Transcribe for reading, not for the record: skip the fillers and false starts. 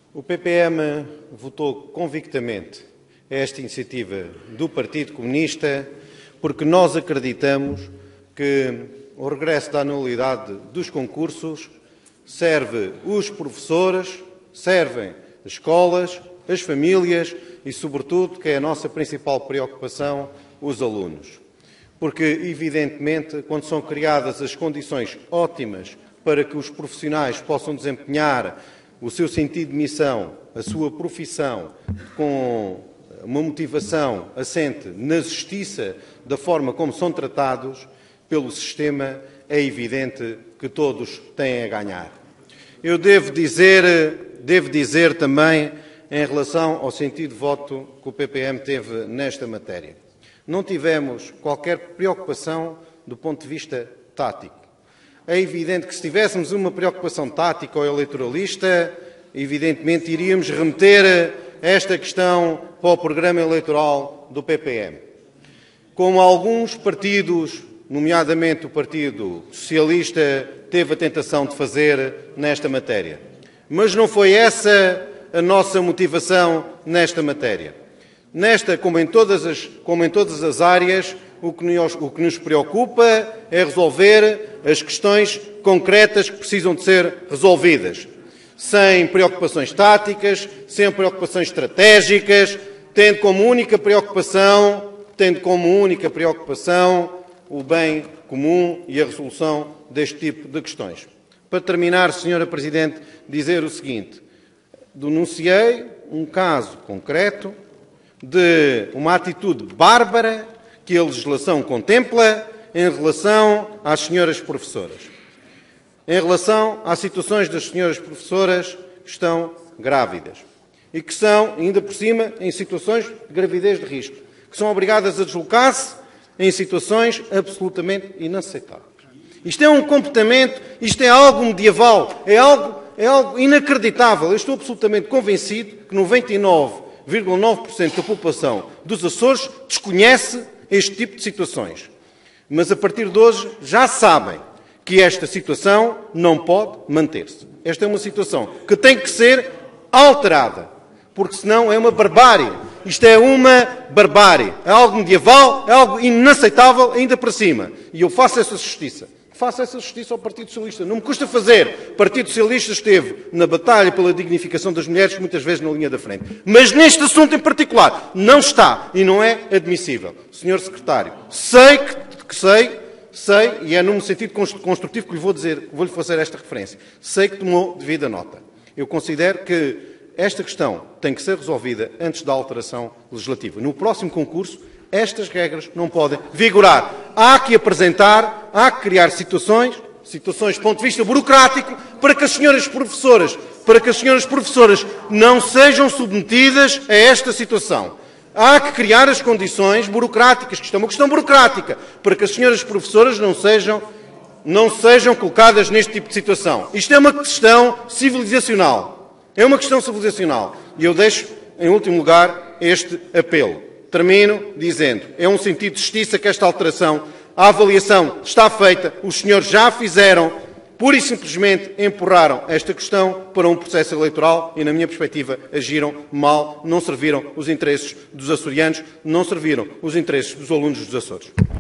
O PPM votou convictamente esta iniciativa do Partido Comunista porque nós acreditamos que o regresso da anualidade dos concursos serve os professores, servem as escolas, as famílias e, sobretudo, que é a nossa principal preocupação, os alunos. Porque, evidentemente, quando são criadas as condições ótimas para que os profissionais possam desempenhar o seu sentido de missão, a sua profissão, com uma motivação assente na justiça da forma como são tratados pelo sistema, é evidente que todos têm a ganhar. Eu devo dizer também, em relação ao sentido de voto que o PPM teve nesta matéria, não tivemos qualquer preocupação do ponto de vista tático. É evidente que se tivéssemos uma preocupação tática ou eleitoralista, evidentemente iríamos remeter esta questão para o programa eleitoral do PPM. Como alguns partidos, nomeadamente o Partido Socialista, teve a tentação de fazer nesta matéria. Mas não foi essa a nossa motivação nesta matéria. Nesta, como em todas as áreas, o que nos preocupa é resolver as questões concretas que precisam de ser resolvidas, sem preocupações táticas, sem preocupações estratégicas, tendo como única preocupação o bem comum e a resolução deste tipo de questões. Para terminar, Sra. Presidente, dizer o seguinte: denunciei um caso concreto de uma atitude bárbara que a legislação contempla em relação às senhoras professoras. Em relação às situações das senhoras professoras que estão grávidas e que são, ainda por cima, em situações de gravidez de risco, que são obrigadas a deslocar-se em situações absolutamente inaceitáveis. Isto é um comportamento, isto é algo medieval, é algo inacreditável. Eu estou absolutamente convencido que 99,9% da população dos Açores desconhece este tipo de situações. Mas a partir de hoje já sabem que esta situação não pode manter-se. Esta é uma situação que tem que ser alterada, porque senão é uma barbárie. Isto é uma barbárie, é algo medieval, é algo inaceitável ainda para cima. E eu faço essa justiça. Faço essa justiça ao Partido Socialista. Não me custa fazer. O Partido Socialista esteve na batalha pela dignificação das mulheres, muitas vezes na linha da frente. Mas neste assunto em particular não está e não é admissível. Senhor Secretário, sei, e é num sentido construtivo que vou-lhe fazer esta referência, sei que tomou devida nota. Eu considero que esta questão tem que ser resolvida antes da alteração legislativa. No próximo concurso, estas regras não podem vigorar. Há que apresentar, há que criar situações do ponto de vista burocrático, para que as senhoras professoras não sejam submetidas a esta situação. Há que criar as condições burocráticas, que isto é uma questão burocrática, para que as senhoras professoras não sejam colocadas neste tipo de situação. Isto é uma questão civilizacional. É uma questão civilizacional. E eu deixo, em último lugar, este apelo. Termino dizendo, é um sentido de justiça que esta alteração, a avaliação está feita, os senhores já fizeram, pura e simplesmente empurraram esta questão para um processo eleitoral e, na minha perspectiva, agiram mal, não serviram os interesses dos açorianos, não serviram os interesses dos alunos dos Açores.